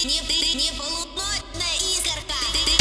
не полуночная искорка.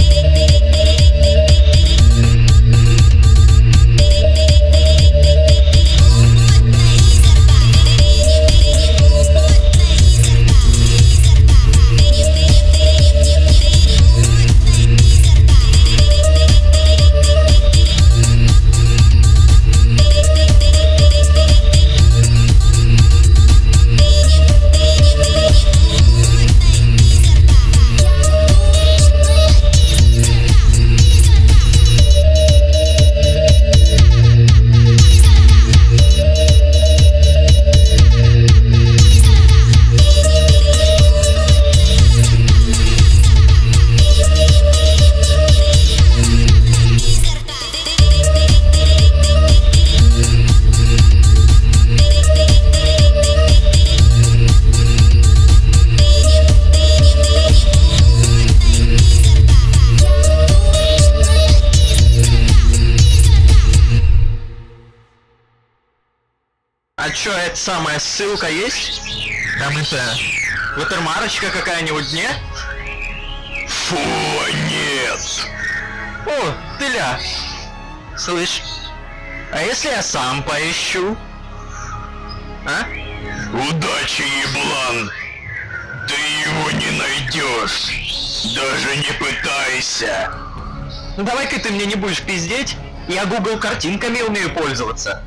А чё, эта самая ссылка есть? Там это... Ватермарочка какая-нибудь, не? Фу, нет. О, Тыля! Слышь, а если я сам поищу? А? Удачи, еблан. Ты его не найдешь. Даже не пытайся. Ну давай-ка ты мне не будешь пиздеть, я Google картинками умею пользоваться.